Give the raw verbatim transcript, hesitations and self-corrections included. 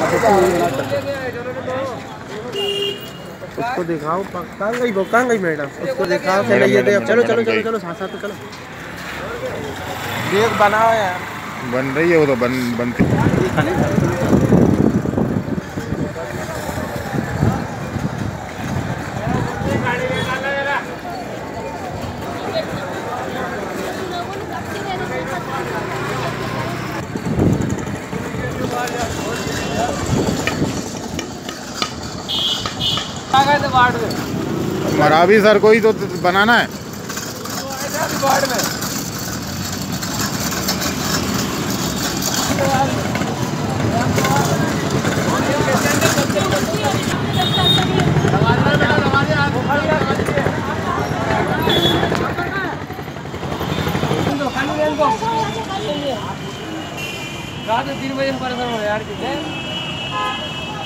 उसको दिखाओ, कहाँ गई वो, कहाँ गई मैडम? उसको दिखाओ, चलो ये दे। चलो चलो चलो चलो साथ साथ चलो। देख बनाओ यार, बन रही है वो तो, बन बनती मरावी सर को ही तो बनाना है। तीन बजे यार